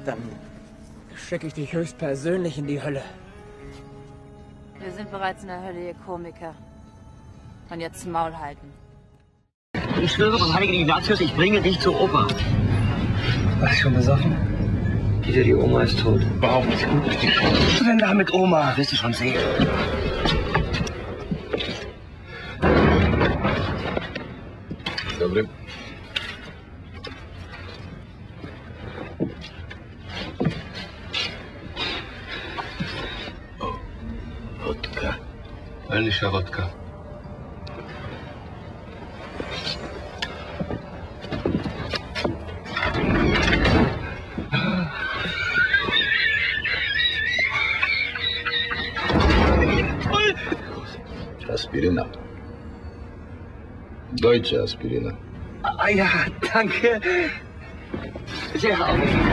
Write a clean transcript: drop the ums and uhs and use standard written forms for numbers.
Dann schicke ich dich höchstpersönlich in die Hölle. Wir sind bereits in der Hölle, ihr Komiker. Und jetzt Maul halten. Ich schwöre beim heiligen Ignatius, ich bringe dich zur Oper. Warst du schon besoffen? Dieter, die Oma ist tot. Überhaupt nicht gut. Was ist denn da mit Oma? Wirst du schon sehen. Dobry. O, wodka. Elnisza wodka. Aspiryna. Deutsche Aspiryna. Ah ja, danke. Sehr auf.